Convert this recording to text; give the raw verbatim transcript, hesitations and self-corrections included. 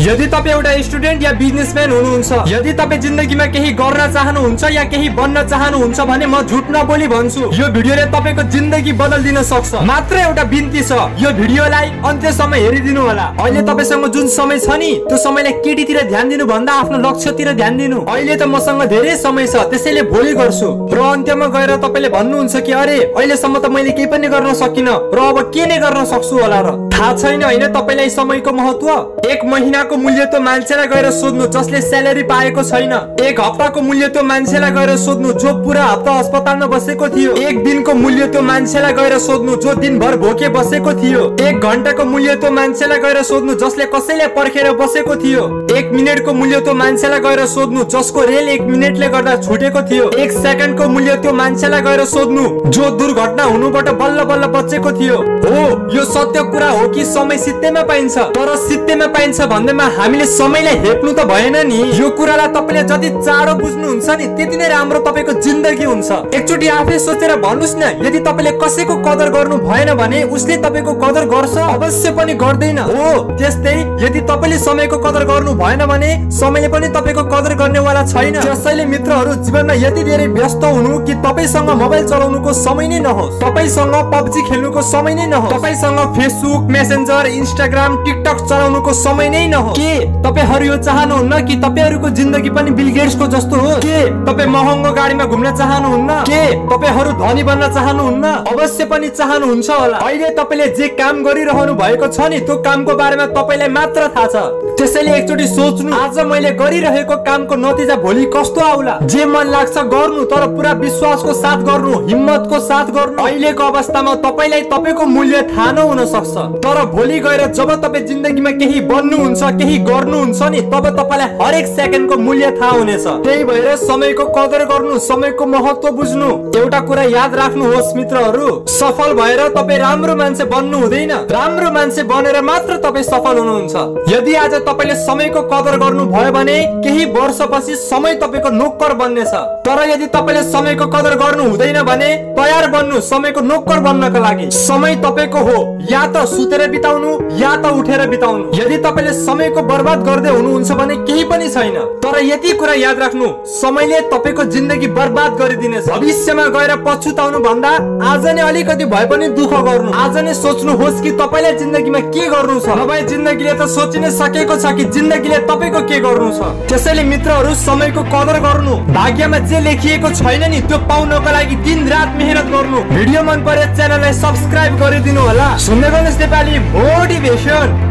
यदि तपाईँ एउटा स्टुडेन्ट या बिजनेसम्यान हुनुहुन्छ, यदि तपाईँ जिन्दगीमा केही गर्न चाहनुहुन्छ या केही बन्न चाहनुहुन्छ भने म झुट नबोली भन्छु, यो भिडियोले तपाईको जिन्दगी बदलिदिन सक्छ। मात्र एउटा बिन्ती छ, यो भिडियोलाई अन्त्यसम्म हेरिदिनु होला। अहिले तपाईसँग जुन समय छ नि, त्यो समयलाई केटीतिर ध्यान दिनु भन्दा आफ्नो लक्ष्यतिर ध्यान दिनु। अहिले त मसँग धेरै समय छ, त्यसैले भोलि गर्छु। र अन्त्यमा गएर तपाईले भन्नुहुन्छ कि अरे अहिलेसम्म त मैले केही पनि गर्न सकिनँ र अब के नै गर्न सक्छु होला र। थाहा छैन हैन तपाईलाई समयको महत्व? एक महिनाको मूल्य त मान्छेलाई गएर सोध्नु जसले स्यालेरी पाएको छैन। एक हप्ताको मूल्य त मान्छेलाई गएर सोध्नु जो पुरा हप्ता अस्पतालमा बसेको थियो। एक दिनको मूल्य त मान्छेलाई गएर सोध्नु जो दिनभर भोके बसेको थियो। एक घण्टाको मूल्य त मान्छेलाई गएर सोध्नु जसले कसैले पर्खेर बसेको थियो। एक मिनेटको मूल्य त मान्छेलाई गएर सोध्नु जसको रेल एक मिनेटले गर्दा छुटेको थियो। एक सेकेन्डको मूल्य त मान्छेलाई गएर सोध्नु जो दुर्घटना हुनुबाट बल्ल बल्ल बचेको थियो। हो, यो सत्य कुरा हो कि समय सित्तैमा पाइन्छ, तर सित्तैमा पाइन्छ भन्दैमा हामीले समयलाई हेप्नु त भएन नि। यो कुरालाई तपाईले जति चाँडो बुझ्नुहुन्छ नि त्यति नै राम्रो तपाईको जिन्दगी हुन्छ। एकचोटी आफै सोचेर भन्नुस् न, यदि तपाईले कसैको कदर गर्नु भएन भने उसले तपाईको कदर गर्छ? अवश्य पनि गर्दैन। हो त्यस्तै यदि तपाईले समयको कदर गर्नु भएन भने समयले पनि तपाईको कदर गर्नेवाला छैन। त्यसैले मित्रहरू, जीवनमा यति धेरै व्यस्त हुनु कि तपाईसँग मोबाइल चलाउनुको समय नै नहोस्, तपाईसँग पबजी खेल्नुको समय नै नहोस्, तपाईसँग फेसबुक, मेसेन्जर, इन्स्टाग्राम, टिकटक चलाउनुको समय नै नहोस्। के तपाईहरु यो चाहनुहुन्न कि तपाईहरुको जिन्दगी पनि बिल गेट्सको जस्तो होस्? के तपाई महँगो गाडीमा घुम्न चाहनुहुन्न? के तपाईहरु धनी बन्न चाहनुहुन्न? अवश्य पनि चाहनुहुन्छ होला। अहिले तपाईले जे काम गरिरहनु भएको छ नि त्यो कामको बारेमा तपाईलाई मात्र थाहा छ। त्यसैले एकचोटी सोच्नु, आज मैले गरिरहेको कामको नतिजा भोलि कस्तो आउला। जे मन लाग्छ गर्नु, तर पुरा विश्वासको साथ गर्नु, हिम्मतको साथ गर्नु। अहिलेको अवस्थामा तपाईलाई तपाईको मूल्य थाहा नहुन सक्छ, तर भोलि गएर जब तपाई जिन्दगीमा केही बन्नुहुन्छ, केही गर्नुहुन्छ नि तब तपाईलाई हरेक सेकेन्डको मूल्य थाहा हुनेछ। त्यही भएर समयको कदर गर्नु, समयको महत्व बुझ्नु। एउटा कुरा याद राख्नुहोस् मित्रहरू, सफल भएर तपाई राम्रो मान्छे बन्नु हुँदैन, राम्रो मान्छे बनेर मात्र तपाई सफल हुनुहुन्छ। यदि आज तपाईले समयको कदर गर्नु भयो भने केही वर्षपछि समय तपाईको नोकर बन्नेछ। तर यदि तपाईले समयको कदर गर्नु हुँदैन भने तयार बन्नु समयको नोकर बन्नका लागि। समय तपाईको हो, या त सुतेर बिताउनु या त उठेर बिताउनु। यदि तपाईले समयको बर्बाद गर्दै हुनुहुन्छ भने केही पनि छैन। तर यति कुरा याद राख्नु, समयले तपाईको जिन्दगी बर्बाद गरिदिनेछ। भविष्यमा गएर पछुताउनु भन्दा आज नै अलिकति भए पनि दुःख गर्नु। आज नै सोच्नुहोस् कि तपाईलाई जिन्दगीमा के गर्नु छ। नभए जिन्दगीले त सोचि नै सकेको छ कि जिन्दगीले तपाईको के गर्नु छ। त्यसैले मित्रहरू, समयको कदर गर्नु। भाग्यमा जे लेखिएको छैन नि त्यो पाउनको लागि दिन रात मेहनत गर्नु। भिडियो मन परे च्यानललाई सब्स्क्राइब गरिदिनु होला। सुन्दै गर्नुहोस् नेपाली मोटिभेसन।